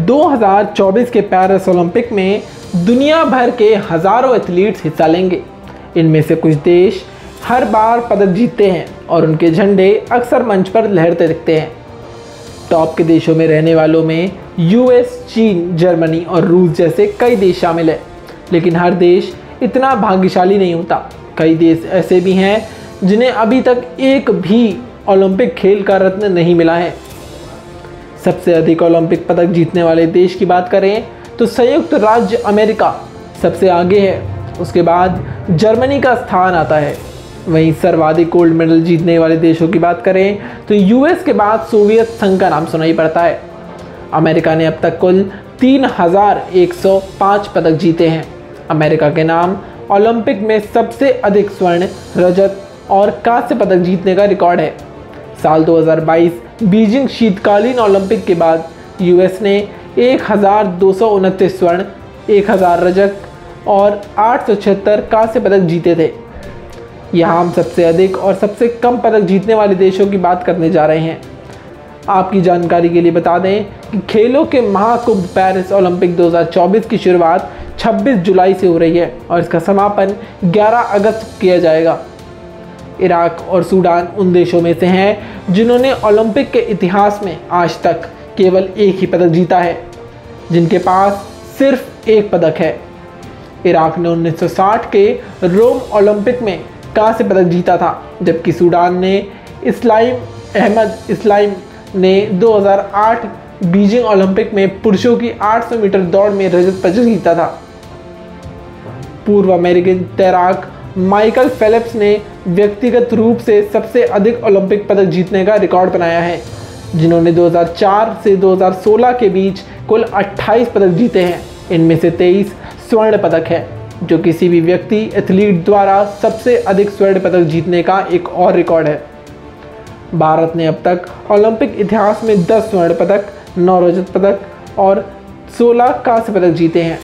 2024 के Paris Olympic में दुनिया भर के हज़ारों एथलीट्स हिस्सा लेंगे। इनमें से कुछ देश हर बार पदक जीतते हैं और उनके झंडे अक्सर मंच पर लहरते दिखते हैं। टॉप के देशों में रहने वालों में यूएस, चीन, जर्मनी और रूस जैसे कई देश शामिल हैं। लेकिन हर देश इतना भाग्यशाली नहीं होता। कई देश ऐसे भी हैं जिन्हें अभी तक एक भी ओलंपिक खेल का रत्न नहीं मिला है। सबसे अधिक ओलंपिक पदक जीतने वाले देश की बात करें तो संयुक्त राज्य अमेरिका सबसे आगे है। उसके बाद जर्मनी का स्थान आता है। वहीं सर्वाधिक गोल्ड मेडल जीतने वाले देशों की बात करें तो यूएस के बाद सोवियत संघ का नाम सुनाई पड़ता है। अमेरिका ने अब तक कुल 3105 पदक जीते हैं। अमेरिका के नाम ओलंपिक में सबसे अधिक स्वर्ण, रजत और कांस्य पदक जीतने का रिकॉर्ड है। साल 2022 बीजिंग शीतकालीन ओलंपिक के बाद यूएस ने 1229 स्वर्ण, 1000 रजत और 876 कांस्य पदक जीते थे। यहाँ हम सबसे अधिक और सबसे कम पदक जीतने वाले देशों की बात करने जा रहे हैं। आपकी जानकारी के लिए बता दें कि खेलों के महाकुंभ पेरिस ओलंपिक 2024 की शुरुआत 26 जुलाई से हो रही है और इसका समापन 11 अगस्त को किया जाएगा। इराक और सूडान उन देशों में से हैं जिन्होंने ओलंपिक के इतिहास में आज तक केवल एक ही पदक जीता है, जिनके पास सिर्फ एक पदक है। इराक ने 1960 के रोम ओलंपिक में कांस्य पदक जीता था, जबकि सूडान ने इस्लाम ने 2008 बीजिंग ओलंपिक में पुरुषों की 800 मीटर दौड़ में रजत पदक जीता था। पूर्व अमेरिकी तैराक माइकल फेल्प्स ने व्यक्तिगत रूप से सबसे अधिक ओलंपिक पदक जीतने का रिकॉर्ड बनाया है, जिन्होंने 2004 से 2016 के बीच कुल 28 पदक जीते हैं। इनमें से 23 स्वर्ण पदक है, जो किसी भी व्यक्ति एथलीट द्वारा सबसे अधिक स्वर्ण पदक जीतने का एक और रिकॉर्ड है। भारत ने अब तक ओलंपिक इतिहास में 10 स्वर्ण पदक, 9 रजत पदक और 16 कांस्य पदक जीते हैं।